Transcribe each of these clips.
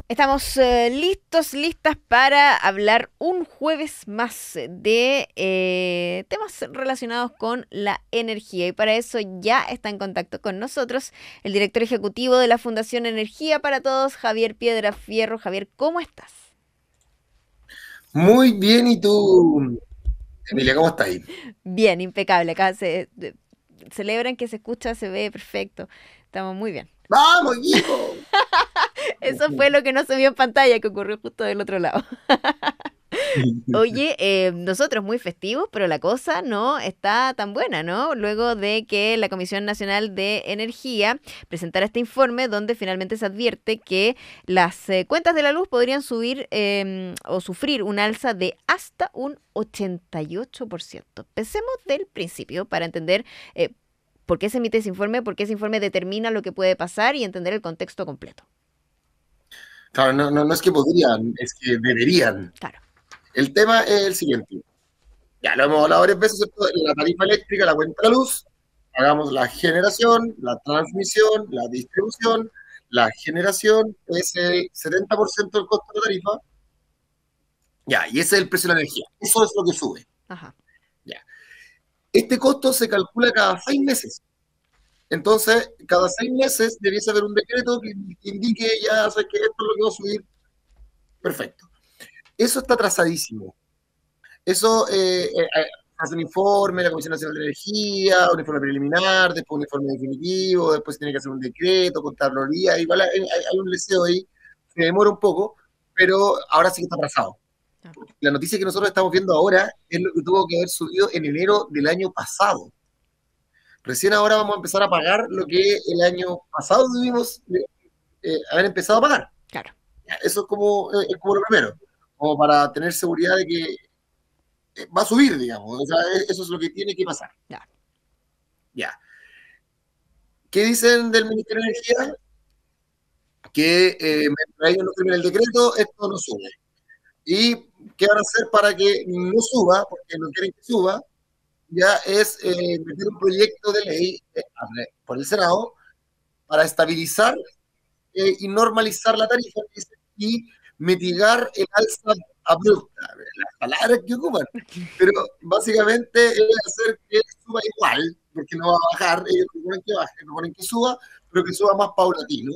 Estamos listas para hablar un jueves más de temas relacionados con la energía. Y para eso ya está en contacto con nosotros el director ejecutivo de la Fundación Energía para Todos, Javier Piedrafierro. Javier, ¿cómo estás? Muy bien, ¿y tú, Emilia, cómo estás ahí? Bien, impecable. Acá celebran que se escucha, se ve perfecto. Estamos muy bien. ¡Vamos, equipo! Eso fue lo que no se vio en pantalla, que ocurrió justo del otro lado. Oye, nosotros muy festivos, pero la cosa no está tan buena, ¿no? Luego de que la Comisión Nacional de Energía presentara este informe donde finalmente se advierte que las cuentas de la luz podrían subir o sufrir un alza de hasta un 88%. Empecemos del principio para entender por qué se emite ese informe, por qué ese informe determina lo que puede pasar y entender el contexto completo. Claro, no es que podrían, es que deberían. Claro. El tema es el siguiente. Ya lo hemos hablado varias veces, ¿cierto? La tarifa eléctrica, la cuenta de la luz, hagamos la generación, la transmisión, la distribución. La generación es el 70% del costo de la tarifa. Ya, y ese es el precio de la energía. Eso es lo que sube. Ajá. Ya. Este costo se calcula cada 6 meses. Entonces, cada 6 meses debiese haber un decreto que indique ya, sabes que esto es lo que va a subir. Perfecto. Eso está trazadísimo. Eso hace un informe, la Comisión Nacional de Energía, un informe preliminar, después un informe definitivo, después tiene que hacer un decreto, Contraloría, igual hay un leseo ahí que demora un poco, pero ahora sí que está trazado. Ah, La noticia que nosotros estamos viendo ahora es lo que tuvo que haber subido en enero del año pasado. Recién ahora vamos a empezar a pagar lo que el año pasado debimos haber empezado a pagar. claro. Eso es como lo primero, como para tener seguridad de que va a subir, digamos. O sea, eso es lo que tiene que pasar. Ya. Ya. ¿Qué dicen del Ministerio de Energía? Que mientras ellos no firmen el decreto, esto no sube. ¿Y qué van a hacer para que no suba? Porque no quieren que suba. Ya es meter un proyecto de ley por el Senado para estabilizar y normalizar la tarifa y mitigar el alza abrupta, las palabras que ocupan. Pero básicamente es hacer que suba igual, porque no va a bajar, ellos proponen que baje, proponen que suba, pero que suba más paulatino.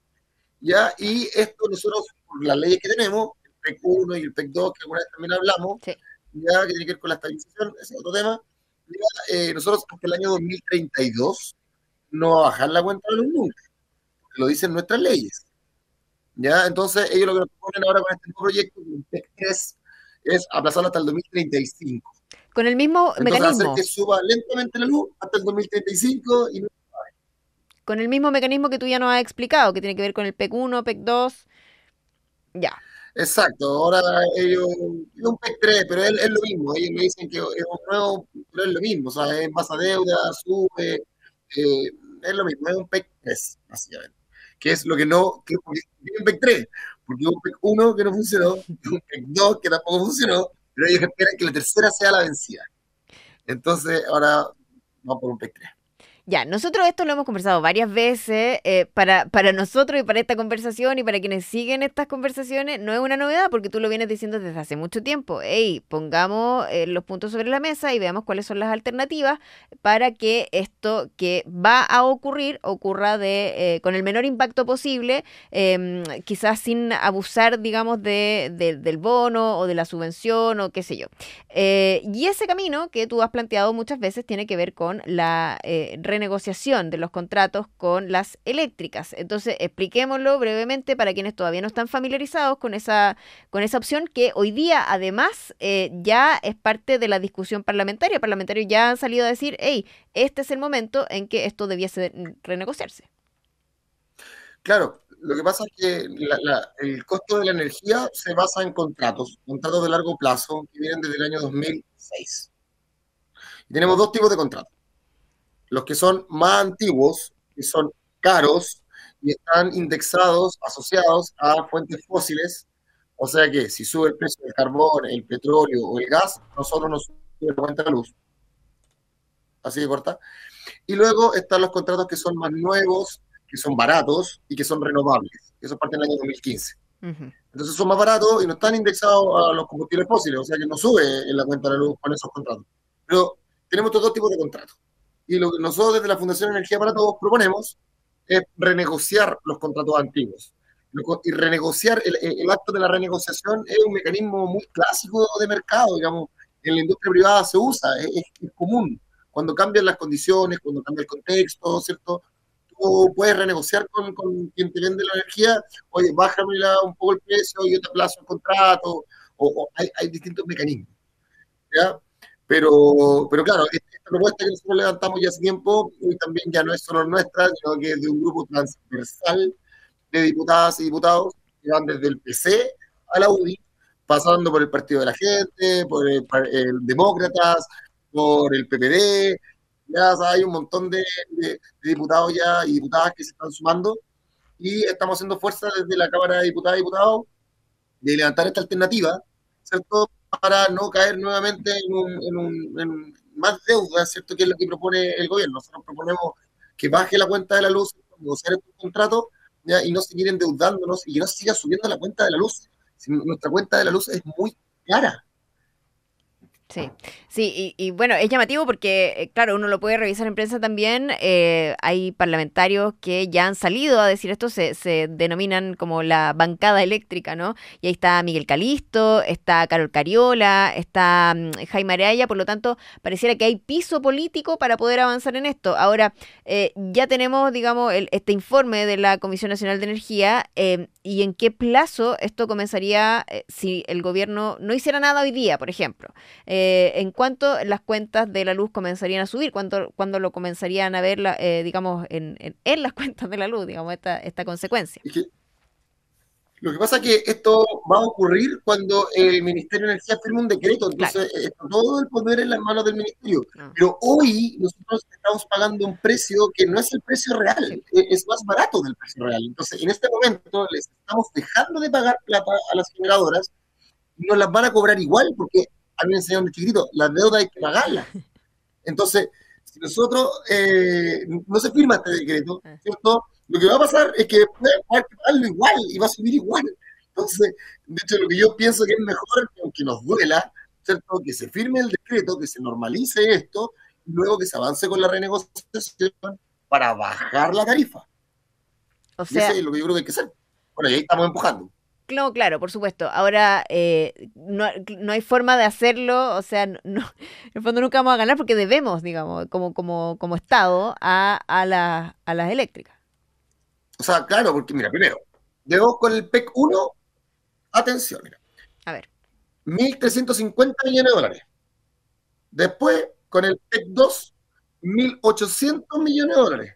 ¿Ya? Y esto nosotros, por las leyes que tenemos, el PEC 1 y el PEC 2, que alguna vez también hablamos, Sí. ya que tiene que ver con la estabilización, ese es otro tema, ya, nosotros hasta el año 2032 no va a bajar la cuenta de los nunca, lo dicen nuestras leyes. ¿Ya? Entonces, ellos lo que nos proponen ahora con este nuevo proyecto, el PEC 3, es aplazarlo hasta el 2035. Con el mismo Entonces, hacer que mecanismo, suba lentamente la luz hasta el 2035 y no. con el mismo mecanismo que tú ya nos has explicado, que tiene que ver con el PEC 1, PEC 2, ya, Exacto, ahora ellos, es un PEC 3, pero es lo mismo, ellos me dicen que es un nuevo, pero es lo mismo, o sea, es más a deuda, sube, es lo mismo, es un PEC 3, básicamente, que es lo que no, que es un PEC 3, porque hubo un PEC 1 que no funcionó, un PEC 2 que tampoco funcionó, pero ellos esperan que la tercera sea la vencida. Entonces, ahora vamos por un PEC 3. ya. Nosotros esto lo hemos conversado varias veces. Para nosotros y para esta conversación y para quienes siguen estas conversaciones, no es una novedad porque tú lo vienes diciendo desde hace mucho tiempo. Hey, pongamos los puntos sobre la mesa y veamos cuáles son las alternativas para que esto que va a ocurrir ocurra con el menor impacto posible, quizás sin abusar, digamos, del bono o de la subvención o qué sé yo. Y ese camino que tú has planteado muchas veces tiene que ver con la renegociación de los contratos con las eléctricas. Entonces, expliquémoslo brevemente para quienes todavía no están familiarizados con esa opción que hoy día además ya es parte de la discusión parlamentaria. Parlamentarios ya han salido a decir, hey, este es el momento en que esto debiese renegociarse. Claro, lo que pasa es que el costo de la energía se basa en contratos de largo plazo que vienen desde el año 2006. Y tenemos dos tipos de contratos. Los que son más antiguos, que son caros y están indexados, asociados a fuentes fósiles. O sea que si sube el precio del carbón, el petróleo o el gas, nosotros nos sube la cuenta de luz. Así de corta. Y luego están los contratos que son más nuevos, que son baratos y que son renovables. Eso parte del año 2015. Ujú. Entonces son más baratos y no están indexados a los combustibles fósiles, o sea que no sube en la cuenta de la luz con esos contratos. Pero tenemos estos dos tipos de contratos. Y lo que nosotros desde la Fundación Energía para Todos proponemos es renegociar los contratos antiguos. Y renegociar, el acto de la renegociación es un mecanismo muy clásico de mercado, digamos, en la industria privada se usa, es común. Cuando cambian las condiciones, cuando cambia el contexto, ¿cierto? Tú puedes renegociar con quien te vende la energía, oye, bájamela un poco el precio, yo te aplazo el contrato, o hay distintos mecanismos, ¿ya? Pero claro, esta propuesta que nosotros levantamos ya hace tiempo, y también ya no es solo nuestra, sino que es de un grupo transversal de diputadas y diputados que van desde el PC a la UDI, pasando por el Partido de la Gente, por el Demócratas, por el PPD, ya hay un montón de diputados ya y diputadas que se están sumando y estamos haciendo fuerza desde la Cámara de Diputadas y Diputados de levantar esta alternativa, ¿cierto? Para no caer nuevamente en más deuda, ¿cierto? Que es lo que propone el gobierno. Nosotros proponemos que baje la cuenta de la luz, negociar estos contratos, ¿ya? Y no seguir endeudándonos y que no siga subiendo la cuenta de la luz. Si nuestra cuenta de la luz es muy cara. Sí, sí, y bueno, es llamativo porque, claro, uno lo puede revisar en prensa también. Hay parlamentarios que ya han salido a decir esto, se denominan como la bancada eléctrica, ¿no? Y ahí está Miguel Calisto, está Carol Cariola, está Jaime Araya, por lo tanto, pareciera que hay piso político para poder avanzar en esto. Ahora, ya tenemos, digamos, este informe de la Comisión Nacional de Energía, y en qué plazo esto comenzaría si el gobierno no hiciera nada hoy día, por ejemplo. En cuánto las cuentas de la luz comenzarían a subir, cuándo lo comenzarían a ver, digamos, en las cuentas de la luz, digamos, esta consecuencia. Es que lo que pasa es que esto va a ocurrir cuando el Ministerio de Energía firme un decreto, Claro. entonces todo el poder en las manos del Ministerio. No, Pero hoy nosotros estamos pagando un precio que no es el precio real, sí, es más barato del precio real. Entonces, en este momento les estamos dejando de pagar plata a las generadoras y nos las van a cobrar igual, porque a mí me enseñaron de chiquitito, las deudas hay que pagarlas. Entonces, si nosotros no se firma este decreto, ah, ¿cierto? Lo que va a pasar es que después va a pagarlo igual y va a subir igual. Entonces, de hecho, lo que yo pienso que es mejor, que aunque nos duela, ¿cierto? Que se firme el decreto, que se normalice esto, y luego que se avance con la renegociación para bajar la tarifa. o Y eso sea, es lo que yo creo que hay que hacer. Bueno, y ahí estamos empujando. claro, claro, por supuesto. Ahora, no hay forma de hacerlo, o sea, en el fondo nunca vamos a ganar porque debemos, digamos, como Estado a las eléctricas. O sea, claro, porque mira, primero, debo con el PEC 1, atención, mira, A ver. 1.350 millones de dólares. Después, con el PEC 2, 1.800 millones de dólares.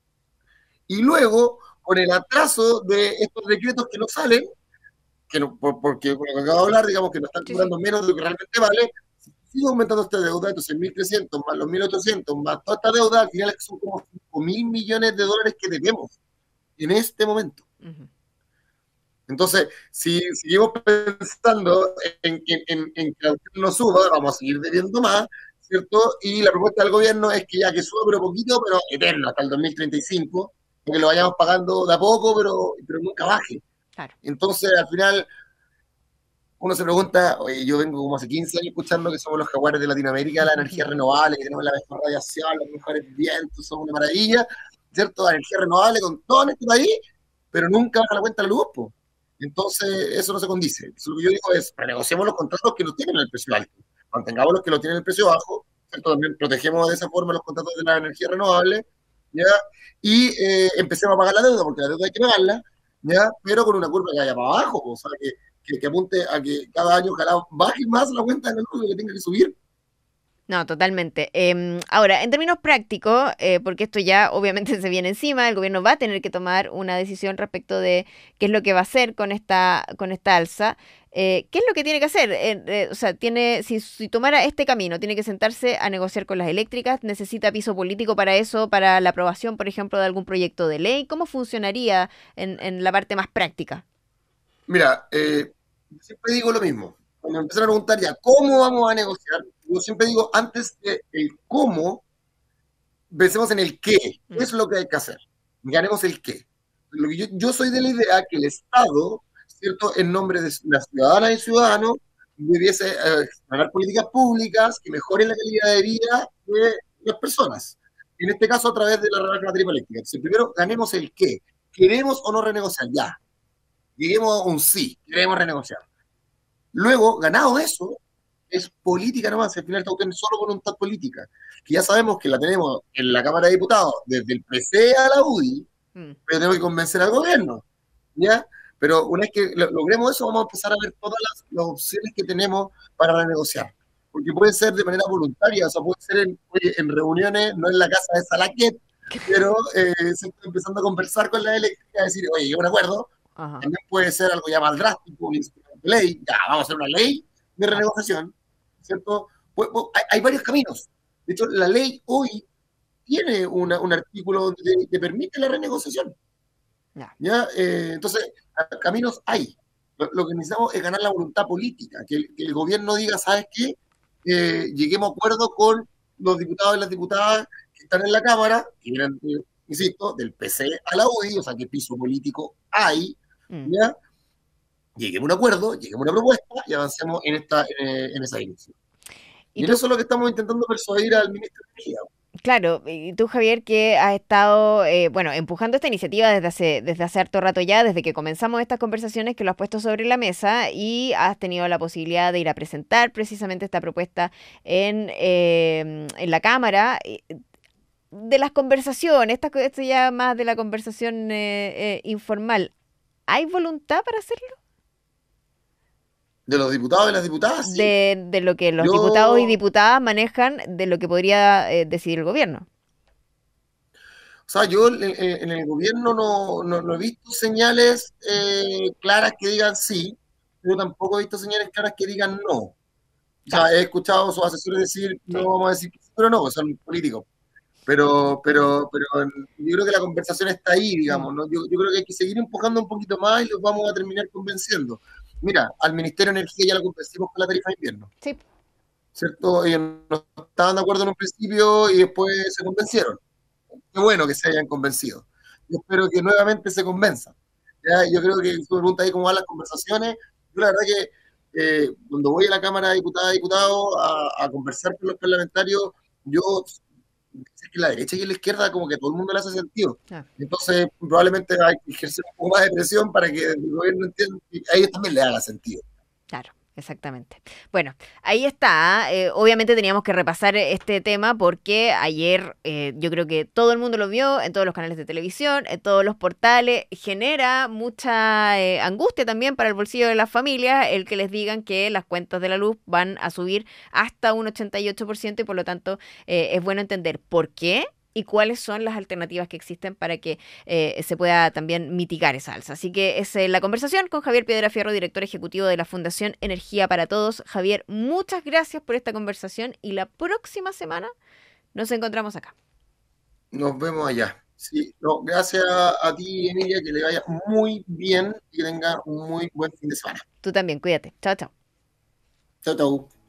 Y luego, con el atraso de estos decretos que no salen, que no, porque con lo que acabo de hablar, digamos que no están Sí, sí. cobrando menos de lo que realmente vale, sigue aumentando esta deuda, entonces 1.300 más los 1.800 más toda esta deuda, al final son como 5.000 millones de dólares que debemos en este momento. Ujú. Entonces, si seguimos pensando en que la no suba, vamos a seguir debiendo más, ¿cierto? Y la propuesta del gobierno es que ya que suba, pero poquito, pero eterno, hasta el 2035, porque lo vayamos pagando de a poco, pero nunca baje. Claro. Entonces, al final, uno se pregunta, oye, yo vengo como hace 15 años escuchando que somos los jaguares de Latinoamérica, la energía renovable, que tenemos la mejor radiación, los mejores vientos, somos una maravilla, ¿cierto? La energía renovable con todo en este país, pero nunca baja la cuenta de la luz, po. Entonces, eso no se condice. Entonces, lo que yo digo es, renegociemos los contratos que no tienen el precio alto, mantengamos los que lo tienen el precio bajo, ¿cierto? También protegemos de esa forma los contratos de la energía renovable, ¿ya? Y empecemos a pagar la deuda, porque la deuda hay que pagarla, ¿ya? Pero con una curva que vaya para abajo, o sea, que apunte a que cada año ojalá baje más la cuenta de la luz y que tenga que subir. No, totalmente. Ahora, en términos prácticos, porque esto ya obviamente se viene encima, el gobierno va a tener que tomar una decisión respecto de qué es lo que va a hacer con esta alza. ¿Qué es lo que tiene que hacer? O sea, si tomara este camino, tiene que sentarse a negociar con las eléctricas, necesita piso político para eso, para la aprobación, por ejemplo, de algún proyecto de ley. ¿Cómo funcionaría en la parte más práctica? Mira, yo siempre digo lo mismo. Cuando me empiezan a preguntar ya, ¿cómo vamos a negociar? Yo siempre digo, antes de el cómo, pensemos en el qué. ¿Qué Mm, es lo que hay que hacer? Ganemos el qué. Lo que yo soy de la idea que el Estado ¿cierto? En nombre de las ciudadanas y ciudadanos, debiese pagar políticas públicas que mejoren la calidad de vida de las personas. En este caso, a través de la rebaja de la tarifa eléctrica. Entonces, primero, ganemos el qué. ¿Queremos o no renegociar? Ya. Lleguemos a un sí. Queremos renegociar. Luego, ganado eso, es política nomás. Al final está obteniendo solo voluntad política. Que ya sabemos que la tenemos en la Cámara de Diputados, desde el PC a la UDI, Mm. pero tenemos que convencer al gobierno. ¿Ya? Pero una vez que logremos eso, vamos a empezar a ver todas las opciones que tenemos para renegociar. Porque puede ser de manera voluntaria, o sea, puede ser oye, en reuniones, no en la casa de Salaquet, pero se está empezando a conversar con la eléctrica, decir, oye, yo un acuerdo, Ajá. también puede ser algo ya más drástico, un instrumento de ley, ya, vamos a hacer una ley de Claro. renegociación, ¿cierto? Hay varios caminos. De hecho, la ley hoy tiene un artículo donde te permite la renegociación. Ya. ¿Ya? Entonces, caminos hay. Lo que necesitamos es ganar la voluntad política, que el gobierno diga, ¿sabes qué? Lleguemos a acuerdo con los diputados y las diputadas que están en la Cámara, que vienen, insisto, del PC a la UDI, o sea, que piso político hay, Mm. ¿ya? Lleguemos a un acuerdo, lleguemos a una propuesta y avancemos en esa dirección. Y Y en tú, eso es lo que estamos intentando persuadir al ministro de Energía. claro, y tú, Javier, que has estado, bueno, empujando esta iniciativa desde hace harto rato ya, desde que comenzamos estas conversaciones, que lo has puesto sobre la mesa y has tenido la posibilidad de ir a presentar precisamente esta propuesta en la Cámara. De las conversaciones, esto ya más de la conversación informal, ¿hay voluntad para hacerlo? De los diputados y las diputadas, sí. De lo que los diputados y Yo, diputadas manejan de lo que podría decidir el gobierno. O sea, yo en el gobierno no he visto señales claras que digan sí, pero tampoco he visto señales claras que digan no. O Claro, sea, he escuchado a sus asesores decir, no sí. vamos a decir que sí, pero no, pues son políticos. Pero yo creo que la conversación está ahí, Mm, digamos, ¿no? Yo creo que hay que seguir empujando un poquito más y los vamos a terminar convenciendo. Mira, al Ministerio de Energía ya lo convencimos con la tarifa de invierno, sí, ¿cierto? Ellos no estaban de acuerdo en un principio y después se convencieron. Qué bueno que se hayan convencido. Yo espero que nuevamente se convenzan. ¿Ya? Yo creo que tú preguntas ahí cómo van las conversaciones. Yo la verdad que cuando voy a la Cámara de Diputadas y Diputados a conversar con los parlamentarios, yo sé que la derecha y la izquierda como que todo el mundo le hace sentido. ah, Entonces probablemente hay que ejercer un poco más de presión para que el gobierno entienda y a ellos también les haga sentido. claro, exactamente. Bueno, ahí está. Obviamente teníamos que repasar este tema porque ayer yo creo que todo el mundo lo vio en todos los canales de televisión, en todos los portales. Genera mucha angustia también para el bolsillo de las familias el que les digan que las cuentas de la luz van a subir hasta un 88% y por lo tanto es bueno entender por qué. Y cuáles son las alternativas que existen para que se pueda también mitigar esa alza. Así que es la conversación con Javier Piedrafierro, director ejecutivo de la Fundación Energía para Todos. Javier, muchas gracias por esta conversación y la próxima semana nos encontramos acá. Nos vemos allá. Sí, no, gracias a ti, Emilia, que le vaya muy bien y que tenga un muy buen fin de semana. Tú también, cuídate. Chao, chao. Chao, chao.